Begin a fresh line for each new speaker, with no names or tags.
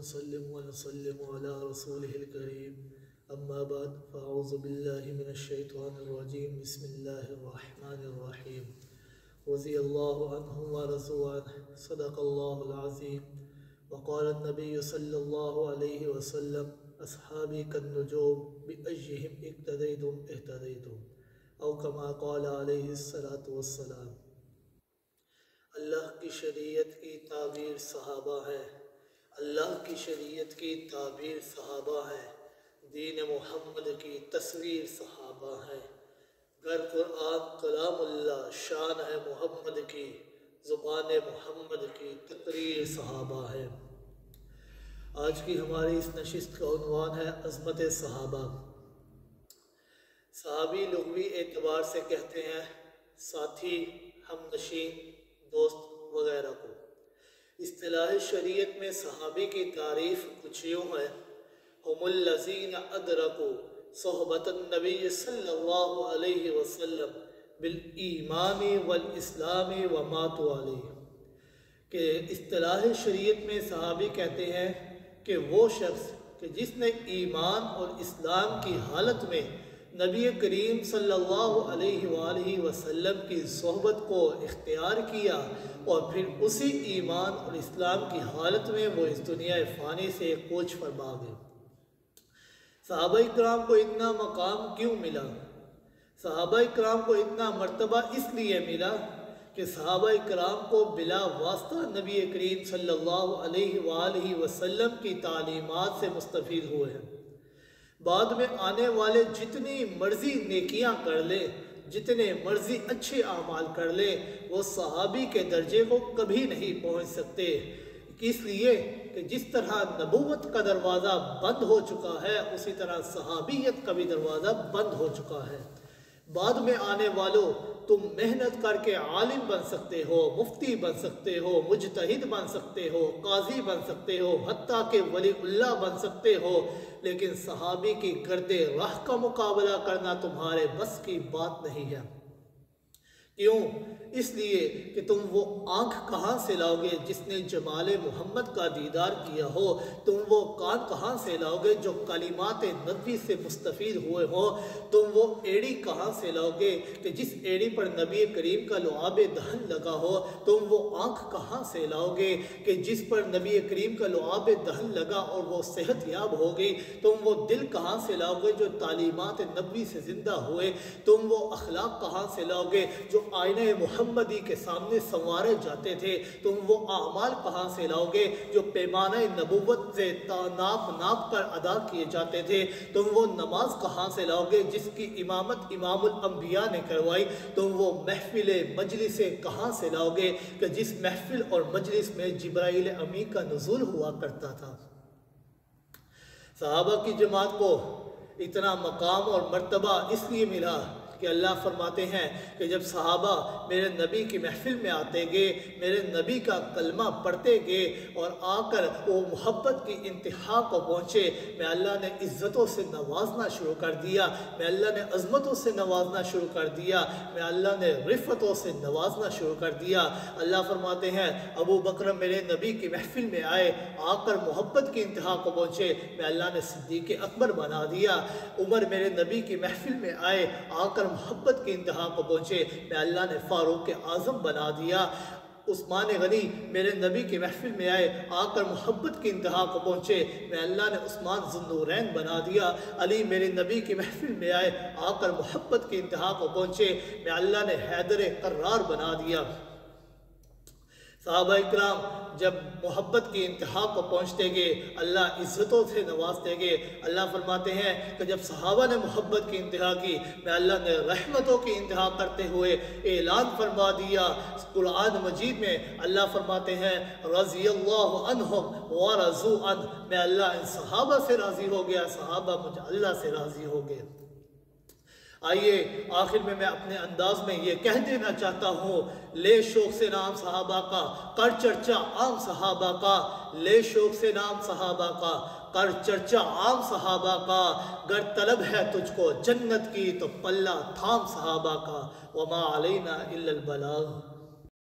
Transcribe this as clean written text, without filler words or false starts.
ونسلم على رسوله الكريم اما بعد فاعوذ بالله من الشيطان الرجيم بسم الله الرحمن الرحيم رضي الله عنهم ورضوا عنه صدق الله العظيم وقال النبي صلى الله عليه وسلم اصحابي كالنجوم بأيهم اقتديتم اهتديتم او كما قال عليه الصلاة والسلام۔ اللہ کی شریعت کی تعبیر صحابہ ہے، اللہ کی شریعت کی تعبیر صحابہ ہے، دین محمد کی تصویر صحابہ ہے۔ گر قرآن کلام اللہ شان ہے محمد کی، زبان محمد کی تقریر صحابہ ہے۔ آج کی ہماری اس نشست کا عنوان ہے عظمت صحابہ۔ صحابی لغوی اعتبار سے کہتے ہیں ساتھی، ہمنشین، دوست وغیرہ کو۔ اصطلاح شریعت میں صحابی کی تعریف کچھ یوں ہے: ہم الذین ادرکوا صحبت النبی صلی اللہ علیہ وسلم بالایمان والاسلام وماتوا علیہ۔ کہ اصطلاح شریعت میں صحابی کہتے ہیں کہ وہ شخص کہ جس نے ایمان اور اسلام کی حالت میں نبی کریم صلی اللہ علیہ وآلہ وسلم کی صحبت کو اختیار کیا اور پھر اسی ایمان اور اسلام کی حالت میں وہ اس دنیا فانی سے کوچ فرما گئے۔ صحابہ کرام کو اتنا مقام کیوں ملا؟ صحابہ کرام کو اتنا مرتبہ اس لیے ملا کہ صحابہ کرام کو بلا واسطہ نبی کریم صلی اللہ علیہ وآلہ وسلم کی تعلیمات سے مستفید ہوئے ہیں۔ بعد میں آنے والے جتنی مرضی نیکیاں کر لے، جتنے مرضی اچھے اعمال کر لے، وہ صحابی کے درجے کو کبھی نہیں پہنچ سکتے، اس لیے کہ جس طرح نبوت کا دروازہ بند ہو چکا ہے اسی طرح صحابیت کا بھی دروازہ بند ہو چکا ہے۔ بعد میں آنے والوں، تم محنت کر کے عالم بن سکتے ہو، مفتی بن سکتے ہو، مجتہد بن سکتے ہو، قاضی بن سکتے ہو، حتیٰ کہ ولی اللہ بن سکتے ہو، لیکن صحابی کی گرد راہ کا مقابلہ کرنا تمہارے بس کی بات نہیں ہے۔ کیوں؟ اس لیے کہ تم وہ آنکھ کہاں سے لاؤ گے جس نے جمال محمد کا دیدار کیا ہو؟ تم وہ کان کہاں سے لاؤ گے جو کلمات نبوی سے مستفید ہوئے ہو؟ تم وہ ایڑی کہاں سے لاؤ گے کہ جس ایڑی پر نبی کریم کا لعاب دہن لگا ہو؟ تم وہ آنکھ کہاں سے لاؤ گے کہ جس پر نبی کریم کا لعاب دہن لگا اور وہ صحت یاب ہو گئی؟ تم وہ دل کہاں سے لاؤ گے جو تعلیمات نبوی سے زندہ ہوئے؟ تم وہ اخلاق کہاں سے لاؤ گے جو آئینہ محمدی کے سامنے سنوارے جاتے تھے؟ تم وہ اعمال کہاں سے لاؤ گے جو پیمانہ نبوت سے ناپ کر ادا کیے جاتے تھے؟ تم وہ نماز کہاں سے لاؤ گے جس کی امامت امام الانبیاء نے کروائی؟ تم وہ محفل مجلس کہاں سے لاؤ گے کہ جس محفل اور مجلس میں جبرائیل امین کا نزول ہوا کرتا تھا؟ صحابہ کی جماعت کو اتنا مقام اور مرتبہ اس لیے ملا کہ اللہ فرماتے ہیں کہ جب صحابہ میرے نبی کی محفل میں آتے گئے، میرے نبی کا کلمہ پڑھتے گئے اور آ کر وہ محبت کی انتہا کو پہنچے، میں اللہ نے عزتوں سے نوازنا شروع کر دیا، میں اللہ نے عظمتوں سے نوازنا شروع کر دیا، میں اللہ نے رفتوں سے نوازنا شروع کر دیا۔ اللہ فرماتے ہیں ابو بکر میرے نبی کی محفل میں آئے، آ کر محبت کی انتہا کو پہنچے، میں اللہ نے صدیق اکبر بنا دیا۔ عمر میرے نبی کی محفل میں آئے، آ کر محبت کی انتہا کو پہنچے، میں اللہ نے فاروق اعظم بنا دیا۔ عثمان غنی میرے نبی کی محفل میں آئے، آ کر محبت کی انتہا کو پہنچے، میں اللہ نے عثمان ذو النورین بنا دیا۔ علی میرے نبی کی محفل میں آئے، آ کر محبت کی انتہا کو پہنچے، میں اللہ نے حیدر قرار بنا دیا۔ صحابہ اکرام جب محبت کی انتہا کو پہنچتے گئے، اللہ عزتوں سے نوازتے گئے۔ اللہ فرماتے ہیں کہ جب صحابہ نے محبت کی انتہا کی، میں اللہ نے رحمتوں کی انتہا کرتے ہوئے اعلان فرما دیا۔ قرآن مجید میں اللہ فرماتے ہیں رضی اللہ عنہم ورضوا عنہ، میں اللہ ان صحابہ سے راضی ہو گیا، صحابہ مجھے اللہ سے راضی ہو گئے۔ آئیے آخر میں اپنے انداز میں یہ کہہ دینا چاہتا ہوں، لے شوق سے نام صحابہ کا، کر چرچا عام صحابہ کا، لے شوق سے نام صحابہ کا، کر چرچا عام صحابہ کا، گر طلب ہے تجھ کو جنت کی تو پلہ تھام صحابہ کا، وما علینا الا البلاغ۔